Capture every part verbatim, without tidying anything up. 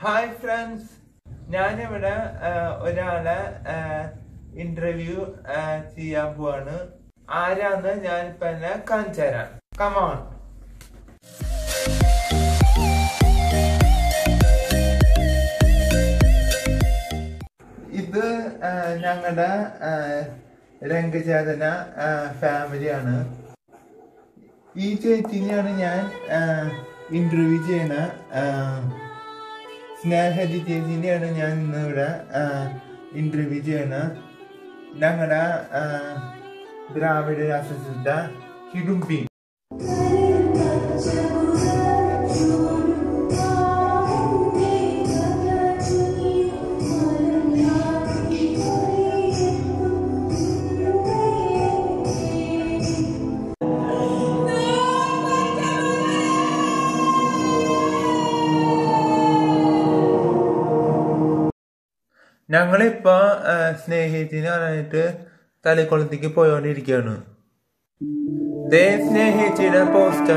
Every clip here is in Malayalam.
ഹായ് ഫ്രണ്ട്സ്, ഞാനിവിടെ ഒരാളെ ഇന്റർവ്യൂ ചെയ്യാൻ പോവാണ്. ആരാന്ന് ഞാനിപ്പോ എന്നെ കാണിച്ചു തരാം. കമോൺ. ഇത് ഞങ്ങളുടെ രംഗചേതന ഫാമിലിയാണ്. ഈ ചേച്ചിനെയാണ് ഞാൻ ഇന്റർവ്യൂ ചെയ്യണ. സ്നേഹജി ചേച്ചിനെയാണ് ഞാൻ ഇന്ന് ഇവിടെ ഇന്റർവ്യൂ ചെയ്യണ. ഞങ്ങളുടെ ദ്രാവിഡ രാഷ്ട്രസിദ്ധ ഹിഡുംബി. ഞങ്ങളിപ്പോ സ്നേഹിച്ചിന് പറഞ്ഞിട്ട് തലക്കുളത്തേക്ക് പോയോണ്ടിരിക്കുകയാണ്. ദേ സ്നേഹിച്ചിയുടെ പോസ്റ്റർ.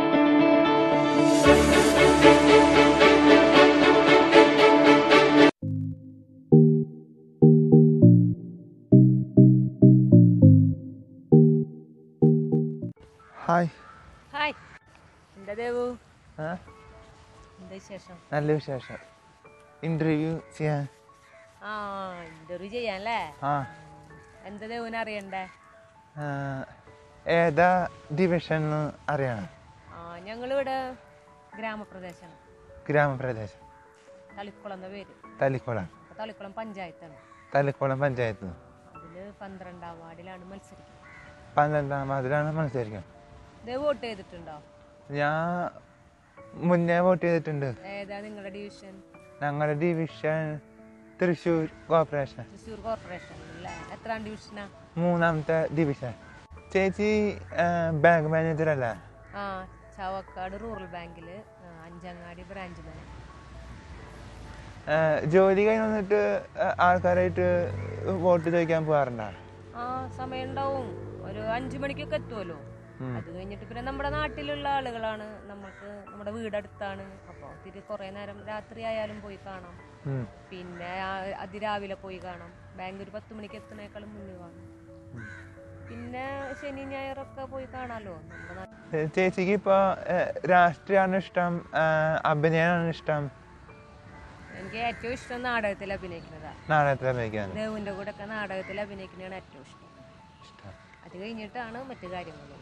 ഹായ് ഹായ്, എന്താ ദേവു? എന്താ വിശേഷം? നല്ല വിശേഷം. ഇന്റർവ്യൂ ചെയ്യാൻ ആ ഇന്റർവ്യൂ ചെയ്യാനല്ലേ? എന്താ ദേവുന് അറിയണ്ടേ? ഏതാ ഡിവിഷൻ അറിയണം? ആ ഞങ്ങളിവിടെ ഗ്രാമപ്രദേശം. ഗ്രാമപ്രദേശം തളിക്കുളം എന്ന പേര്. തളിക്കുളം. തളിക്കുളം പഞ്ചായത്താണ്. തളിക്കുളം പഞ്ചായത്ത്. അതില് പന്ത്രണ്ടാം വാർഡിലാണ് മത്സരിക്കുന്നത്. പന്ത്രണ്ടാം വാർഡിലാണ് മത്സരിക്കുന്നത്. ദേവ് വോട്ട് ചെയ്തിട്ടുണ്ടോ? ഞാൻ മുന്നേ വോട്ട് ചെയ്തിട്ടുണ്ട്. ഏതാ നിങ്ങളുടെ ഡിവിഷൻ? ഞങ്ങളുടെ division Thrissur corporation. Thrissur corporation അല്ലേ? എത്രാം ഡിവിഷനാ? മൂന്നാമത്തെ ഡിവിഷൻ. ചേച്ചി ബാങ്ക് മാനേജർ അല്ലേ? ആ, ചാവക്കാട് റൂറൽ ബാങ്കില് അഞ്ചങ്ങാടി ബ്രാഞ്ച് മാനേജർ. ജോലി കഴിഞ്ഞ് വന്നിട്ട് ആൾക്കാരായിട്ട് വോട്ട് ചോദിക്കാൻ പോകാറുണ്ടോ? ആ, സമയം ഉണ്ടാവും. ഒരു അഞ്ചു മണിക്കൊക്കെ എത്തുമല്ലോ. അത് കഴിഞ്ഞിട്ട് പിന്നെ നമ്മുടെ നാട്ടിലുള്ള ആളുകളാണ്. നമുക്ക് നമ്മുടെ വീടടുത്താണ്. അപ്പോൾ തിരി കുറേ നേരം രാത്രി ആയാലും പോയി കാണാം. പിന്നെ അതിരാവിലെ പോയി കാണാം. ബാങ്ക് ഒരു പത്ത് മണിക്ക് എത്തുന്നേക്കാളും മുന്നേ കാണാം. പിന്നെ ശനി ഞായറൊക്കെ പോയി കാണാമല്ലോ നമ്മുടെ. ചേച്ചിക്ക് ഇപ്പൊ രാഷ്ട്രീയമാണ് ഇഷ്ടം, അഭിനയമാണ് ഇഷ്ടം? എനിക്ക് ഏറ്റവും ഇഷ്ടം നാടകത്തിൽ അഭിനയിക്കുന്നതാണ്. നാടകത്തിൽ അഭിനയിക്കാൻ ദേവുവിന്റെ കൂടെ ഒക്കെ നാടകത്തിൽ അഭിനയിക്കുന്നതാണ് ഏറ്റവും ഇഷ്ടം. അത് കഴിഞ്ഞിട്ടാണ് മറ്റു കാര്യങ്ങളും.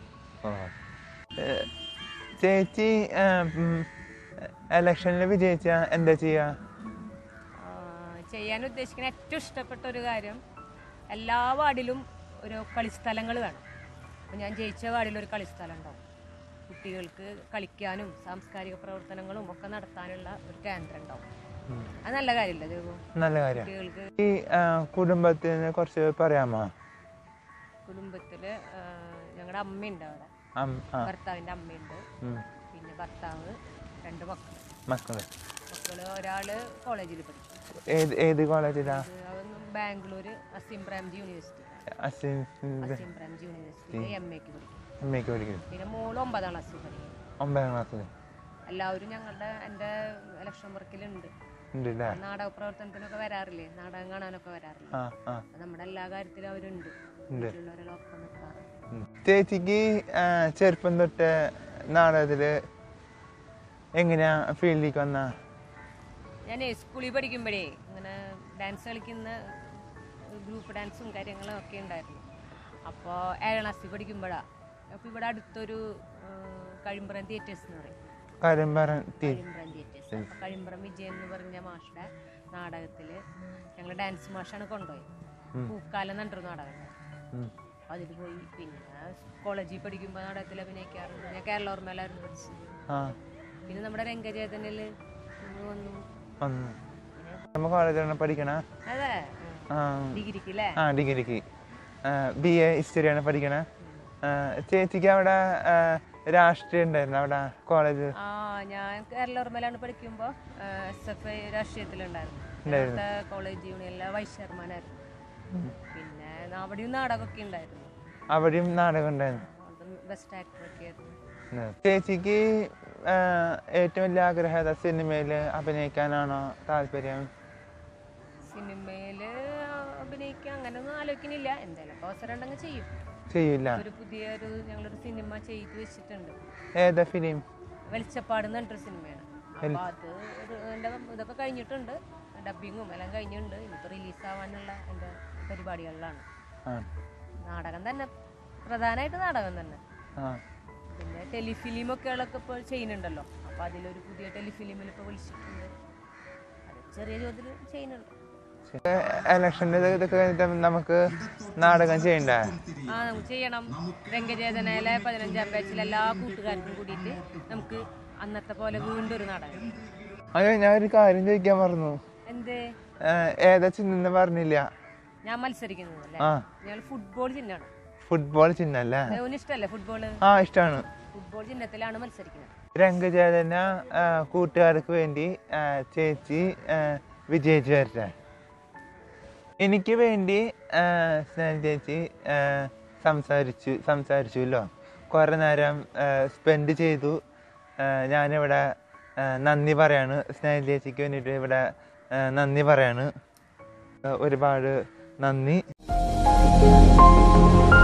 ചേച്ചി ഇലക്ഷനിൽ വിജയിച്ച എന്താ ചെയ്യാ? ചെയ്യാൻ ഉദ്ദേശിക്കുന്ന ഏറ്റവും ഇഷ്ടപ്പെട്ട ഒരു കാര്യം, എല്ലാ വാർഡിലും ഒരു കളിസ്ഥലങ്ങൾ വേണം. അപ്പോൾ ഞാൻ ജയിച്ച വാർഡിൽ ഒരു കളിസ്ഥലം ഉണ്ടാവും. കുട്ടികൾക്ക് കളിക്കാനും സാംസ്കാരിക പ്രവർത്തനങ്ങളും ഒക്കെ നടത്താനുള്ള ഒരു കേന്ദ്രം ഉണ്ടാവും. അത് നല്ല കാര്യമല്ലേ ദേവു? നല്ല കാര്യം. കുട്ടികൾക്ക് ഈ കുടുംബത്തിനെ കുറിച്ച് പറയാമോ? കുടുംബത്തില് ഞങ്ങളുടെ അമ്മയുണ്ട് അവിടെ. ഭർത്താവിന്റെ അമ്മയുണ്ട്. പിന്നെ ഭർത്താവ്, രണ്ട് മക്കള്. മക്കള് മക്കള് ഒരാള് കോളേജിൽ പഠിക്കും. ഏത് കോളേജിലാ? Bangalore Azim Premji university. Azim Premji university M എക്ക് പഠിക്കും. പിന്നെ മോള് ഒമ്പതാം ക്ലാസ്സിൽ പഠിക്കും. ഒമ്പതാം ക്ലാസ്സിൽ. എല്ലാവരും ഞങ്ങളുടെ എൻ്റെ ഇലക്ഷൻ വർക്കിലുണ്ട്. നാടക പ്രവർത്തനത്തിനൊക്കെ വരാറില്ലേ, നാടകം കാണാനൊക്കെ വരാറില്ലേ? നമ്മുടെ എല്ലാ കാര്യത്തിലും അവരുണ്ട്. ഒപ്പം നിൽക്കാറ്. ചേച്ചിക്ക് ചെറുപ്പം തൊട്ട് നാടകത്തില് എങ്ങനെയാ ഫീൽഡിലേക്ക് വന്ന? ഞാൻ സ്കൂളിൽ പഠിക്കുമ്പോഴേ ഇങ്ങനെ ഡാൻസ് കളിക്കുന്ന ഗ്രൂപ്പ് ഡാൻസും കാര്യങ്ങളും ഒക്കെ ഉണ്ടായിരുന്നു. അപ്പോൾ ഏഴാം ക്ലാസ്സിൽ പഠിക്കുമ്പോഴാണ്. അപ്പോൾ ഇവിടെ അടുത്തൊരു കഴിമ്പ്രം തിയേറ്റേഴ്സ് എന്ന് പറയും. കഴിമ്പ്രം തിയേറ്റേഴ്സ്. അപ്പോൾ കഴിമ്പ്രം വിജയൻ എന്ന് പറഞ്ഞ മാഷുടെ നാടകത്തിൽ ഞങ്ങൾ ഡാൻസ് മാഷാണ് കൊണ്ടുപോയി. പൂക്കാലം എന്നൊരു നാടകം. അതിൽ പോയി. പിന്നെ കോളേജിൽ പഠിക്കുമ്പോൾ നാടകത്തിൽ അഭിനയിക്കാറുണ്ട്. ഞാൻ കേരള ഓർമ്മയിലായിരുന്നു പഠിച്ചത്. പിന്നെ നമ്മുടെ രംഗചേതനയില് വന്നു. അതെ, ഡിഗ്രിക്ക് അല്ലേ? ആ, ഡിഗ്രിക്ക് ബി എ ഹിസ്റ്ററിയാണ് പഠിക്കണേ. ചേച്ചിക്ക് അവിടെ രാഷ്ട്രീയം ഉണ്ടായിരുന്നു അവിടെ കോളേജ്? ആ, ഞാൻ കേരള ഓർമ്മയിലാണ് പഠിക്കുമ്പോൾ എസ് എഫ് ഐ രാഷ്ട്രീയത്തിലുണ്ടായിരുന്നു. കോളേജ് യൂണിയനിലെ വൈസ് ചെയർമാനായിരുന്നു. പിന്നെ അവിടെയും നാടകമൊക്കെ ഉണ്ടായിരുന്നു. അവിടെയും നാടകം ഉണ്ടായിരുന്നു. ബെസ്റ്റ് ആക്ടർ ഒക്കെ ആയിരുന്നു. ചേച്ചിക്ക് ഏറ്റവും വലിയ ആഗ്രഹം ഏതാ? സിനിമയിൽ അഭിനയിക്കാനാണോ താല്പര്യം? സിനിമയിൽ അഭിനയിക്കാൻ അങ്ങനെയൊന്നും ആലോചിക്കുന്നില്ല. എന്തായാലും അവസരം ഉണ്ടെങ്കിൽ ചെയ്യും. ചെയ്യില്ല. ഒരു പുതിയൊരു ഞങ്ങളൊരു സിനിമ ചെയ്തു വെച്ചിട്ടുണ്ട്. ഏതാ ഫിലിം? വെളിച്ചപ്പാട് എന്ന് പറഞ്ഞൊരു സിനിമയാണ്. അപ്പോൾ അത് ഒരു എൻ്റെ ഇതൊക്കെ കഴിഞ്ഞിട്ടുണ്ട്, ഡബിങ്ങും എല്ലാം കഴിഞ്ഞിട്ടുണ്ട്. ഇനിയിപ്പോൾ റിലീസാവാനുള്ള എൻ്റെ പരിപാടികളിലാണ്. നാടകം തന്നെ, പ്രധാനമായിട്ട് നാടകം തന്നെ. പിന്നെ ടെലിഫിലിമൊക്കെകളൊക്കെ ഇപ്പോൾ ചെയ്യുന്നുണ്ടല്ലോ. അപ്പോൾ അതിലൊരു പുതിയ ടെലിഫിലിമിൽ ഇപ്പോൾ വിളിച്ചിട്ടുണ്ട്. അത് ചെറിയ തോതിൽ ചെയ്യുന്നുണ്ട്. ഇലക്ഷൻ്റെ ഇതൊക്കെ കഴിഞ്ഞിട്ട് നമുക്ക് നാടകം ചെയ്യണ്ടേ? ആ, നമുക്ക് ചെയ്യണം. രംഗചേതനയിലെ പതിനഞ്ചാം ബാച്ചിലെ എല്ലാ കൂട്ടുകാർക്കും കൂടിയിട്ട് നമുക്ക് അന്നത്തെ പോലെ വീണ്ടും ഒരു നാടകം. അയ്യോ, ഞാൻ ഒരു കാര്യം ചോദിക്കാൻ പറഞ്ഞു. എന്തേ? ഏതാ ചിഹ്നം പറഞ്ഞില്ല? ഞാൻ മത്സരിക്കുന്നത് ഞാൻ ഫുട്ബോൾ ചിഹ്നമാണ്. ഫുട്ബോൾ ചിഹ്നല്ലേ? ഇഷ്ടല്ലേ ഫുട്ബോള്? ആ, ഇഷ്ടമാണ്. ഫുട്ബോൾ ചിഹ്നത്തിലാണ് മത്സരിക്കുന്നത്. രംഗചേതന കൂട്ടുകാർക്ക് വേണ്ടി ചേച്ചി വിജയിച്ചു വരട്ടെ. എനിക്ക് വേണ്ടി സ്നേഹ ചേച്ചി സംസാരിച്ചു സംസാരിച്ചുല്ലോ കുറേ നേരം സ്പെൻഡ് ചെയ്തു. ഞാനിവിടെ നന്ദി പറയാണ്. സ്നേഹ ചേച്ചിക്ക് വേണ്ടിയിട്ട് ഇവിടെ നന്ദി പറയാണ്. ഒരുപാട് നന്ദി.